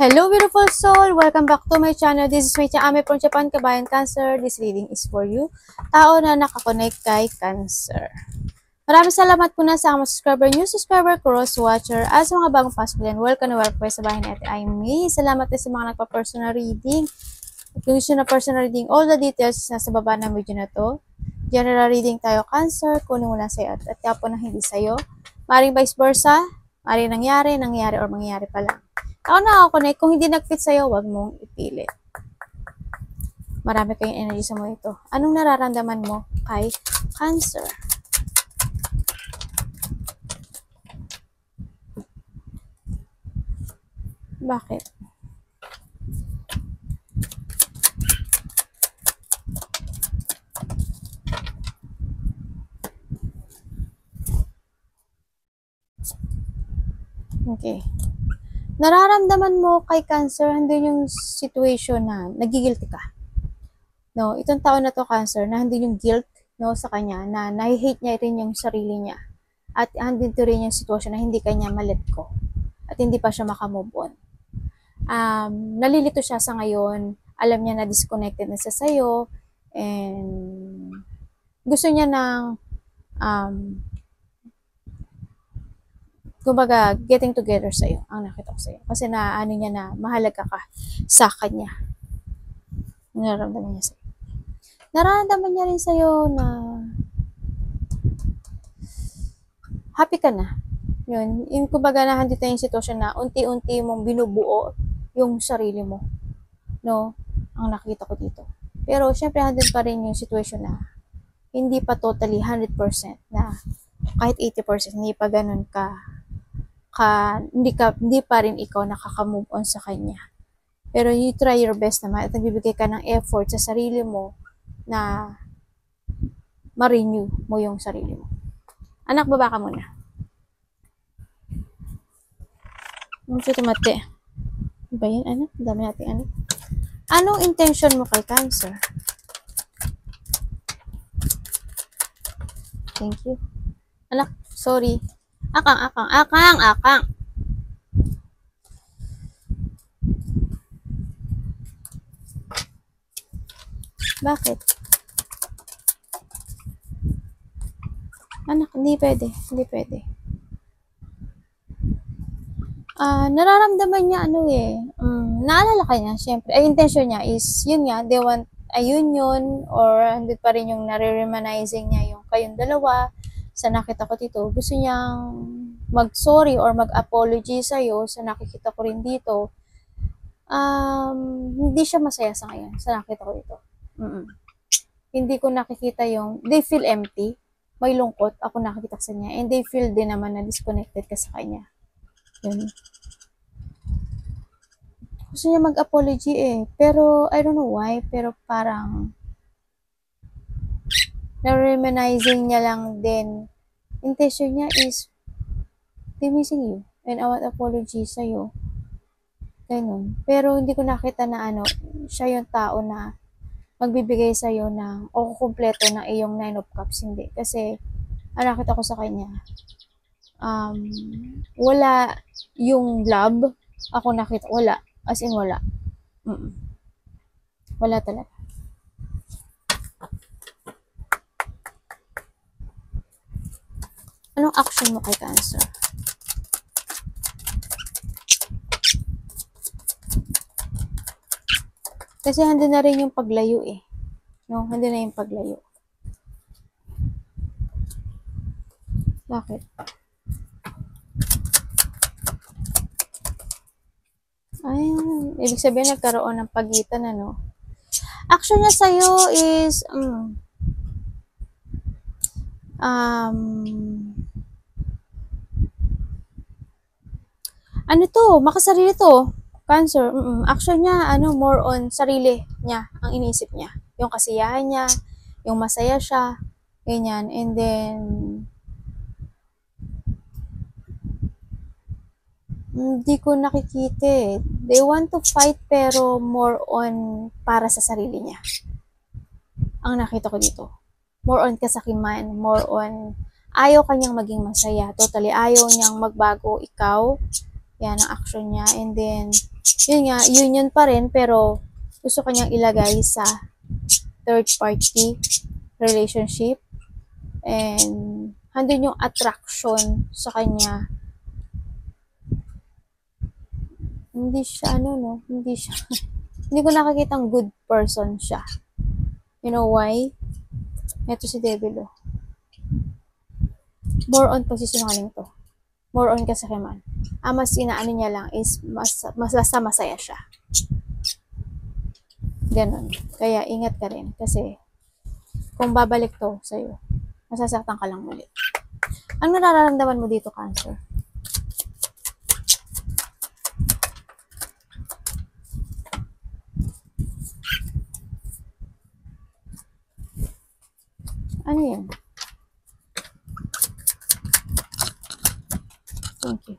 Hello beautiful soul! Welcome back to my channel. This is Mecha Ame from Japan, Kabayan Cancer. This reading is for you. Tao na nakakonect kay Cancer. Maraming salamat po na sa mga subscriber, new subscriber, cross-watcher, at sa mga bagong pasok din. Welcome na welcome sa bahay natin. I may. Salamat din sa mga nagpa-personal reading. Kung gusto na personal reading, all the details nasa baba ng video na to. General reading tayo, Cancer. Kunin mo lang sa'yo at yapo na hindi sa'yo. Maring vice versa. Maring nangyari, or mangyayari pa lang. Ako nakakonect. Kung hindi nag-fit sa'yo, wag mong ipilit. Marami kayong energy sa mo ito. Anong nararamdaman mo kay Cancer? Bakit? Okay. Nararamdaman mo kay Cancer, andun yung situation na nagigilty ka. No, itong taon na to, Cancer, na andun yung guilt, no, sa kanya, na nahi-hate niya rin yung sarili niya. At andun to rin yung sitwasyon na hindi kanya ma-let go. At hindi pa siya makamove on. Nalilito siya sa ngayon. Alam niya na disconnected na siya sa'yo. And gusto niya ng kumbaga, getting together sa'yo, ang nakita ko sa'yo. Kasi ano niya na, mahalaga ka sa kanya. Nararamdaman niya sa'yo. Nararamdaman niya rin sa'yo na happy ka na. Yun. Kumbaga, nahandito yung sitwasyon na unti-unti mong binubuo yung sarili mo. No? Ang nakita ko dito. Pero, syempre, handin pa rin yung sitwasyon na hindi pa totally 100% na kahit 80% hindi pa ganun hindi pa rin ikaw nakaka-move on sa kanya. Pero you try your best naman at nagbibigay ka ng effort sa sarili mo na ma-renew mo yung sarili mo. Anak, baba ka muna. Mucho tumate. Ba yun, anak? Dami natin, anak. Anong intention mo kay Cancer? Thank you. Anak, sorry. Akang. Bakit? Anak, hindi pwede. Nararamdaman niya naalala ka niya, syempre. Ay, intention niya is, yun nga, they want a union or hindi pa rin yung nare-remanizing niya yung kayong dalawa. Sa nakita ko dito, gusto niyang mag-sorry or mag-apology sa'yo, sa nakikita ko rin dito, hindi siya masaya sa ngayon, sa nakita ko dito. Hindi ko nakikita yung, they feel empty, may lungkot, ako nakikita sa niya, and they feel din naman na disconnected ka sa kanya. Yun. Gusto niya mag-apology pero I don't know why, pero parang na-reminiscing niya lang din. Intention niya is they missing you and I want apology sa'yo. Ganun. Pero hindi ko nakita na siya yung tao na magbibigay sa'yo ng o kumpleto ng iyong 9 of Cups. Hindi. Kasi nakita ko sa kanya wala yung love. Ako nakita, wala. As in, wala. Wala talaga. Anong action mo kay Cancer? Kasi handa na rin yung paglayo No, handa na yung paglayo. Bakit? Ibig sabihin nagkaroon ng pagitan, Action niya sa'yo is, makasarili to, Cancer. Action niya, more on sarili niya, ang iniisip niya. Yung kasiyahan niya, yung masaya siya, ganyan. And then, hindi ko nakikita They want to fight pero more on para sa sarili niya. Ang nakita ko dito. More on kasakiman, more on ayaw kanyang maging masaya. Totally ayaw niyang magbago ikaw. Yan ang action niya. And then, yun nga, union pa rin, pero gusto kanyang ilagay sa third party relationship. And, handun yung attraction sa kanya. Hindi siya, hindi siya, hindi ko nakakitang good person siya. You know why? Ito si Devil, oh. More on pagsisinungaling to. More on kasakiman. Mas inaano niya lang is masaya siya. Ganon. Kaya ingat ka rin. Kasi kung babalik to sa'yo, masasaktan ka lang ulit. Ang nararamdaman mo dito, Cancer? Ano yan? Thank you.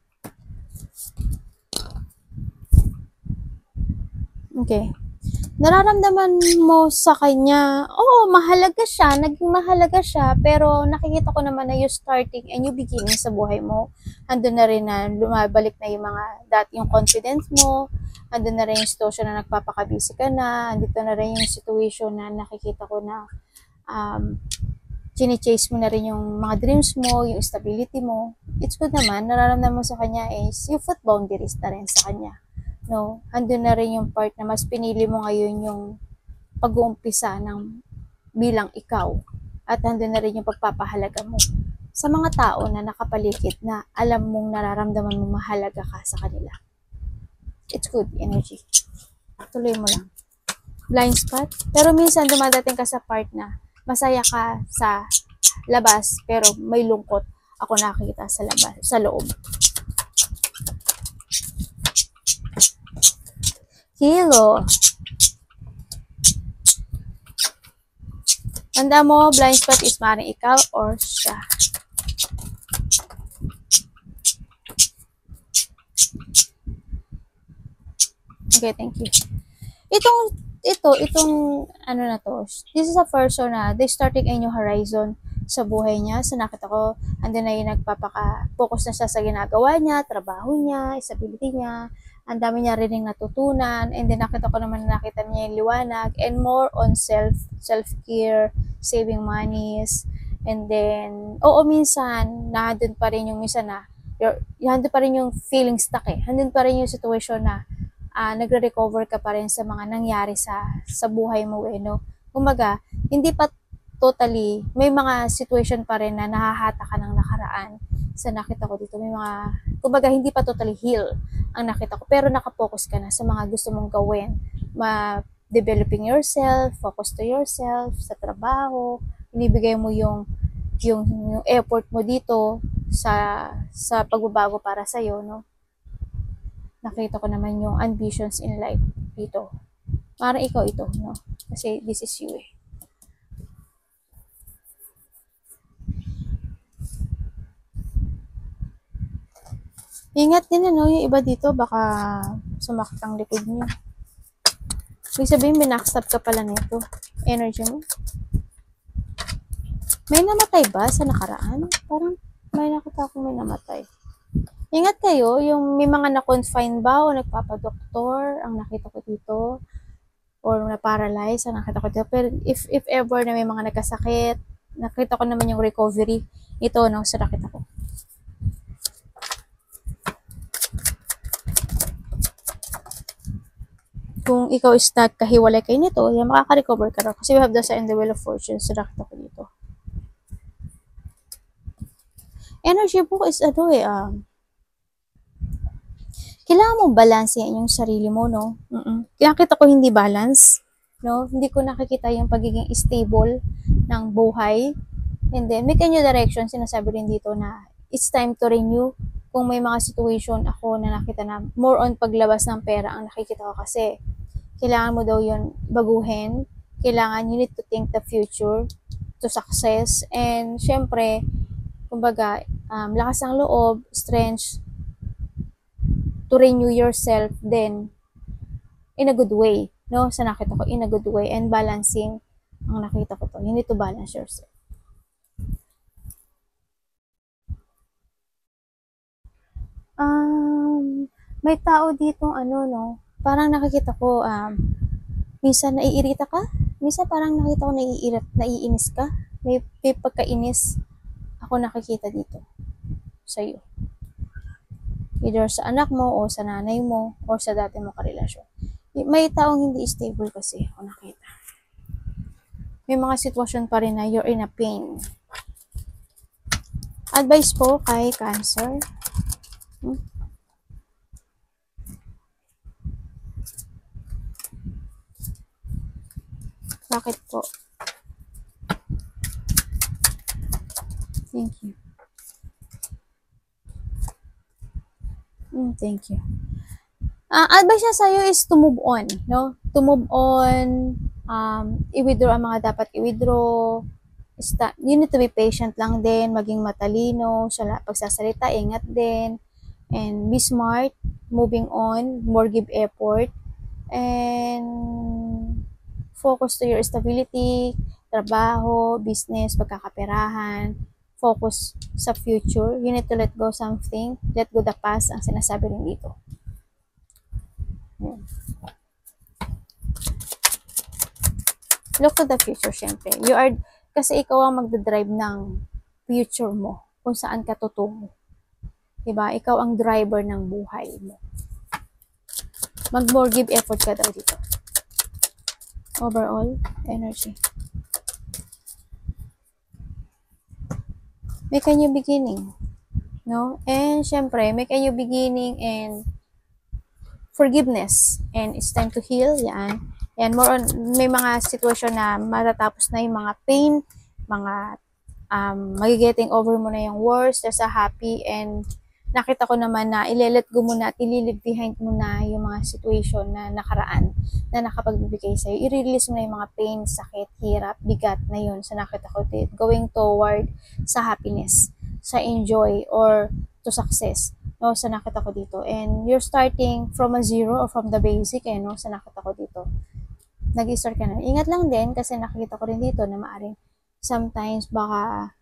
Okay. Nararamdaman mo sa kanya, oo, mahalaga siya, naging mahalaga siya, pero nakikita ko naman na you starting a new beginning sa buhay mo. Andun na rin na lumabalik na yung mga yung confidence mo, andun na rin yung situation na nagpapakabisi ka na, andito na rin yung situation na nakikita ko na chine-chase mo na rin yung mga dreams mo, yung stability mo. It's good naman, nararamdaman mo sa kanya is yung foot boundaries na rin sa kanya. No, andun na rin yung part na mas pinili mo ngayon yung pag-uumpisa ng bilang ikaw. At andun na rin yung pagpapahalaga mo sa mga tao na nakapaligid na alam mong nararamdaman mo mahalaga ka sa kanila. It's good energy. Tuloy mo lang. Blind spot. Pero minsan dumadating ka sa part na masaya ka sa labas pero may lungkot ako nakikita sa labas, sa loob. Kilo. Tanda mo, blind spot is maaaring ikaw or siya. Okay, thank you. Itong ano na to, this is a person na they starting a new horizon sa buhay niya. So nakita ko, andun na yung nagpapaka-focus na siya sa ginagawa niya, trabaho niya, stability niya. Ang dami niya rin natutunan. And then nakita ko naman na nakita niya yung liwanag and more on self-care, saving monies. And then, oo, minsan, nandun pa rin yung minsan na, handun pa rin yung feeling stuck eh. Handun pa rin yung situation na nagre-recover ka pa rin sa mga nangyari sa buhay mo eh, no? Kumaga, hindi pa totally, may mga situation pa rin na nahahata ka ng nakaraan sa nakita ko dito. May mga, kumbaga, hindi pa totally heal ang nakita ko, pero nakapokus ka na sa mga gusto mong gawin. Developing yourself, focus to yourself, sa trabaho, inibigay mo yung effort mo dito sa pagbabago para sa'yo, no? Nakita ko naman yung ambitions in life dito. Parang ikaw ito, no? Kasi this is you eh. Ingat din ano, yung iba dito baka sumakit ang likod niyo. Ibig sabihin, binackstab ka pala nito. Energy mo. May namatay ba sa nakaraan? Parang may nakita akong may namatay. Ingat kayo, yung may mga na-confine ba o nagpapadoktor, ang nakita ko dito, or na-paralyze, ang nakita ko dito. Pero if ever na may mga nagkasakit, nakita ko naman yung recovery ito, no, sa nakita ko. Kung ikaw is nagkahiwalay kayo nito, yan, makaka-recover ka raw. Kasi we have the sign and the wheel of fortune, sa nakita ko dito. Energy po is kailangan mo balansehin yung sarili mo, no? Nakita ko hindi balance, no? Hindi ko nakikita yung pagiging stable ng buhay. And then, may kanyo direction, sinasabi rin dito na it's time to renew. Kung may mga situation ako na nakita na more on paglabas ng pera ang nakikita ko kasi kailangan mo daw yun baguhin. Kailangan, you need to think the future to success. And, syempre, kumbaga, lakas ng loob, strength, to renew yourself then in a good way, no? Sa nakita ko, in a good way, and balancing ang nakita ko to. You need to balance yourself. May tao dito, no, parang nakikita ko, minsan naiirita ka, minsan parang nakita ko naiinis ka, may pagkainis ako nakikita dito sa'yo. Either sa anak mo, o sa nanay mo, or sa dati mo karelasyon. May taong hindi stable kasi ako nakita. May mga sitwasyon pa rin na you're in a pain. Advice po kay Cancer. Bakit po? Thank you. Thank you. Advice niya sa'yo is to move on, no? To move on, i-withdraw ang mga dapat i-withdraw. You need to be patient lang din, maging matalino, sa pagsasalita, ingat din, and be smart, moving on, more give effort, and focus to your stability, trabaho, business, pagkakaperahan, focus sa future. You need to let go something, let go the past, ang sinasabi rin dito. Look to the future, syempre. Kasi ikaw ang magdadrive ng future mo, kung saan ka tutungo. Diba? Ikaw ang driver ng buhay mo. Mag-more give effort ka daw dito. Overall, energy. Make a new beginning. No? And syempre, make a new beginning and forgiveness. And it's time to heal. Yan. And more on, may mga sitwasyon na matatapos na yung mga pain, mga magigetting over mo na yung worst, there's a happy, and nakita ko naman na ile-let go mo na at i-leave behind mo na yung mga situation na nakaraan na nakapagbibigay sa'yo. I-release mo na yung mga pain, sakit, hirap, bigat na yun. So nakita ko going toward sa happiness, sa enjoy, or to success. No, sa nakita ko dito. And you're starting from a zero or from the basic, no, sa nakita ko dito. Nag-start ka na. Ingat lang din kasi nakikita ko rin dito na maaring sometimes baka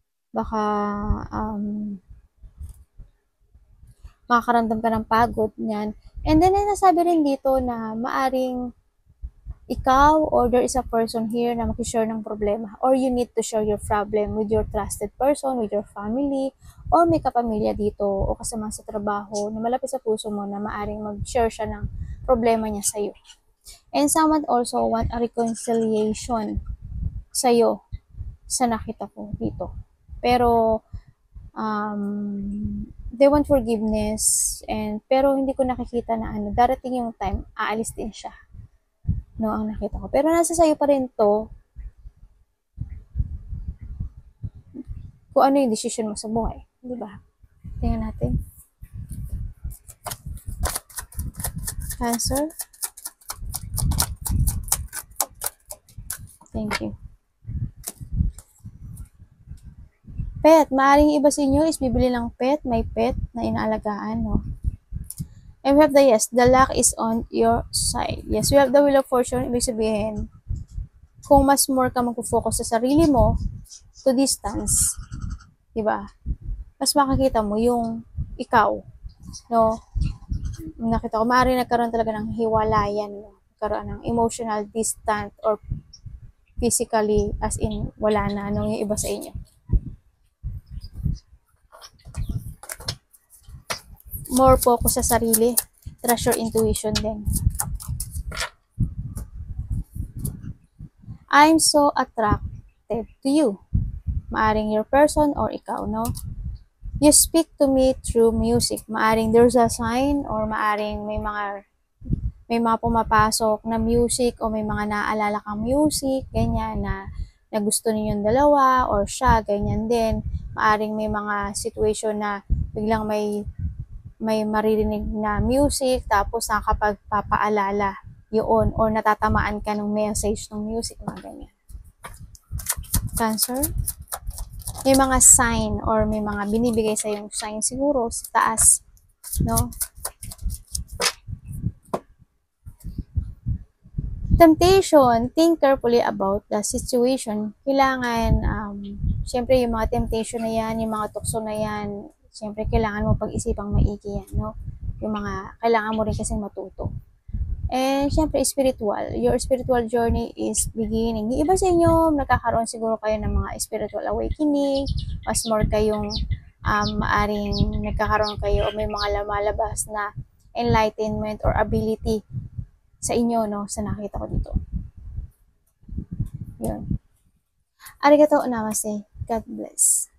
makakaramdam ka ng pagod niyan. And then nasabi rin dito na maaring ikaw or there is a person here na makishare ng problema, or you need to share your problem with your trusted person, with your family, or may kapamilya dito o kasama sa trabaho na malapit sa puso mo na maaring mag-share siya ng problema niya sa'yo. And someone also want a reconciliation sa'yo sa nakita ko dito. Pero, they want forgiveness, pero hindi ko nakikita na darating yung time, aalis din siya. No, ang nakita ko. Pero nasa sa'yo pa rin to, kung ano yung decision mo sa buhay. Diba? Tingnan natin. Cancer. Thank you. Pet. Maaring iba sa inyo is bibili ng pet. May pet na inaalagaan, no? And we have the yes. The luck is on your side. Yes, we have the wheel of fortune. Ibig sabihin, kung mas more ka magpo-focus sa sarili mo, to distance, diba? Mas makakita mo yung ikaw, no? Nakita ko, maaaring nagkaroon talaga ng hiwalayan, no? Nagkaroon ng emotional distant or physically, as in, wala na, yung iba sa inyo. More focus sa sarili. Trust your intuition din. I'm so attracted to you. Maaring your person or ikaw, no? You speak to me through music. Maaring there's a sign or maaring may mga pumapasok na music o may mga naaalala kang music, ganyan na gusto ninyong dalawa or siya, ganyan din. Maaring may mga situation na biglang may maririnig na music tapos nakakapagpapaalala yun or natatamaan ka ng message ng music, mga ganyan. Cancer. May mga sign or may mga binibigay sa yung sign siguro sa taas, no? Temptation, think carefully about the situation. Kailangan, syempre yung mga temptation na yan, yung mga tukso na yan, Siyempre, kailangan mo pag-isipang maigi yan, no? Yung mga, kailangan mo rin kasing matuto. And syempre, spiritual. Your spiritual journey is beginning. Yung iba sa inyo, nagkakaroon siguro kayo ng mga spiritual awakening, mas more kayong maaring nagkakaroon kayo o may mga lumalabas na enlightenment or ability sa inyo, no? Sa nakita ko dito. Yun. Arigato namaste. God bless.